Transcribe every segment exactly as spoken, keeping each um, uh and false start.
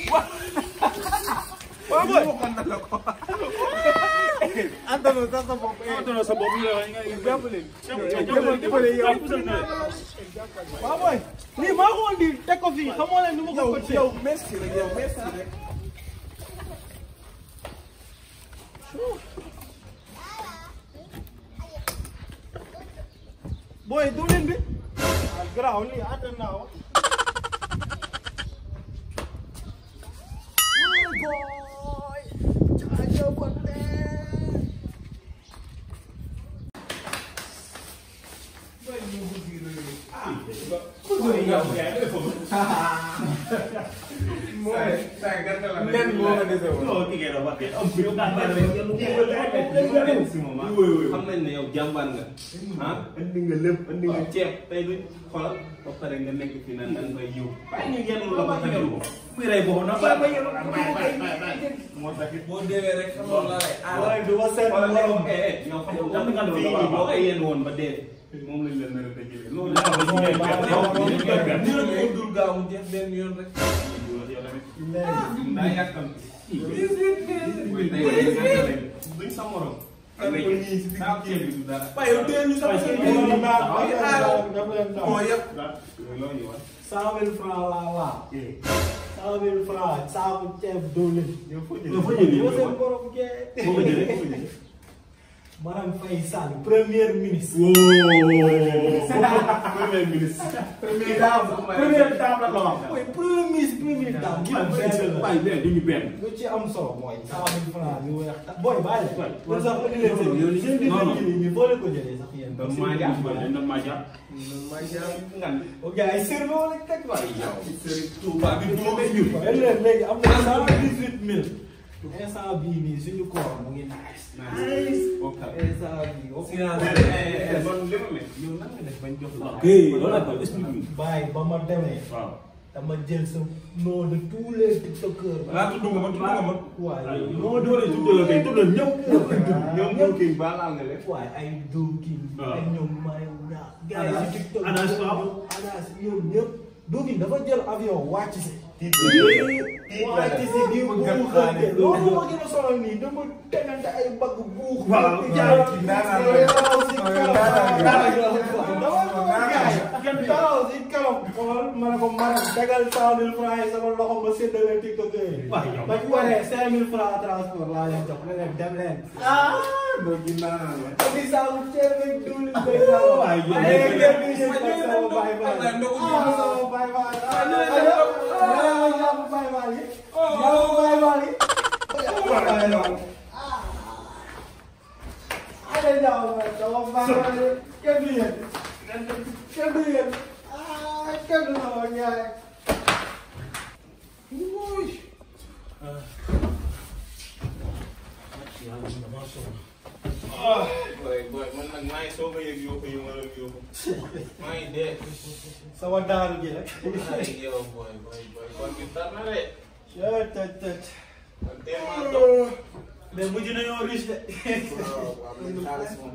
waaw booy. Antono sa sa bopp. Antono sa bopp la nga jàppale. jàppale yow. waaw booy. lii maa ko andi teg ko fii xamoo leen nu ma ko coaché. yow merci rek yow merci rek. booy diwlin bi. ah garaaw lii attan naa wa. nen moo ma dese woon. non kii ngeen doon wax de am fi yow daa bari rek yow xam nañ ne yow jàmbaar nga ah andi nga lépp andi nga ceeb tey du xoolal ba pare nga nekk fi naan dañ koy yiw bàyyi ñu yenn la ko tamit ko kuy rey boobu na bàyyi ba yenn moo tax boo deewee rek xamoon la rey. waaye du ma seet morom. yow xam nga nga doon fii boo ko yenn woon ba dee moom lañ leen nar a tëjee loolu la ba ñu yow dul gaaw mu jeex benn yoon rek. daa yàkkam duñ sa morom waaye yow teel ñu sama seen bopp la moo yëpp. cent mille francs laa laa. cent mille francs saabu ceeb diwlin. yow foo jëlee yow seen borom kee. foo ko jëlee foo ko jëlee. Madame Faye Sall première ministre. premier ministre. première dame première dame la ko wax. mooy premier ministre première dame. waaye benn du ñu benn. lu ci am solo mooy cent mille francs yu weex ta booy bàyyi la. loolu sax indi leen seen yow li seen non non diggante yi foo leen ko jëlee sax yéen. donc maa ngi jàpp dañ doon maa jàpp. maa jàpp ngan. ok ay serveur lañ teg waaye yow. Serigne Touba bi du ma ñun. léegi am na cent dix-huit mille. instant bii nii suñu koor mu ngi nice. nice. ok instant bii ok. bon li ma mel yow nan nga def bañ jox la. ok loolu la ko explique. bàyyi ba ma demee. waaw. dama jël sa nom de tous les tiktokers. ah tudd nga ma tudd nga ma. waaye non doole tuddal kay tuddal ñëw. ñoom ñëw kii ba laal nga leen. waaye ay dóor kii. waaw ay ñoom Mariam Niang. gars yi si tiktok Anas waaw. Anas ñoom ñëpp. dóor kii dafa jël avion wàcc si. tiit wàcc si di buuxante loolu moo gën a sonal nii dama tegante ay bagg buux. waaw taxaw si kanam xool ma ne ko maanaam dagal cent mille francs yi sama loxo ma séddale tiktok yi. waaw yow ba ñu waree cinq mille francs transport laa leen jox ne leen dem leen. ah doo gis naa la. di saabu ceeb ak diwlin bay saabu. waaw yow ay ngeen di jël bay saabu bay bay. ah bay bay. ah yàlla bay bay yi. yàlla bay bay yi. yàlla bay bay yi. Ada jauh, jauh banget. Kemudian, kemudian, ah, kemudian. Wuih. ah boy boy man nag maa ngi soog a yëg yóbbu yu ma doon yóbbu maa ngi dee. Sama daal gi rek. ay yow boy boy boy kon bi tar na de. Chat chat chat. man teel maa toog. Mais mujj nañoo riche de. waaw waaw am nañu xaalis moom.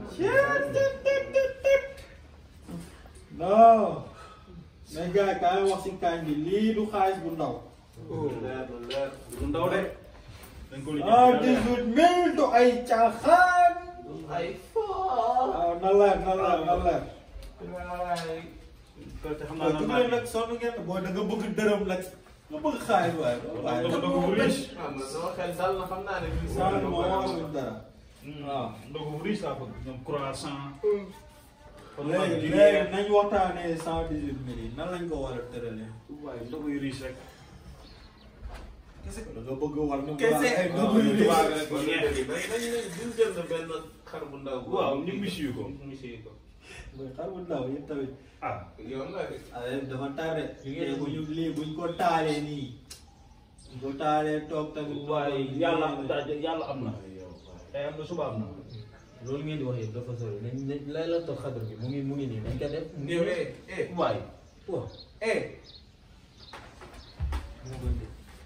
Non. Mais gars yi kaay wax si kañ bi lii du xaalis bu ndaw. leer na leer. du ndaw de. dañ ko lijjanti ah dix-huit mille du ay caaxaan. ay foo. waaw na leer na leer na leer. waay. te xam waaw naa du ngeen nag sonn ngeen boo da nga bëgg dërëm nag nga bëgg xaalis waaye. waaye ndox bu riche. ah man sama xel dal na xam naa ne bii. saa yi moom waxuñ dara. waaw ndox bu riche laa bëgg ñoom croissant. léegi léegi nañ waxtaanee cent dix-huit mille yi nan lañ ko war a tëralee. waaye ndox yu riche rek. kese da nga bëgg war na. kese ay waaw dugub yu tubaab riche. rek ko dañu ne diw jël na benn xar bu ndaw. waaw ñu monsieur ko. monsieur ko. mooy xar bu ndaw yi tamit. ah. yoon la de. ah dafa tardé. lii bu ñu lii buñ ko taalee nii. buñ ko taalee toog tamit. waaye yàlla yàlla am na. tey am na suba am na. loolu ngeen di wax yëpp dafa sori nañ nañ laylatul xadr bi mu ngi mu ngi nii nañ ko def. yow eh eh. waay waaw. eh.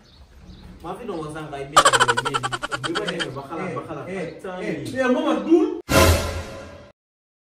maa fi doon wax sànq ay mbir mi bi ma demee ba xalaat ba xalaat. eh cent eh mille eh Mamadou Doul.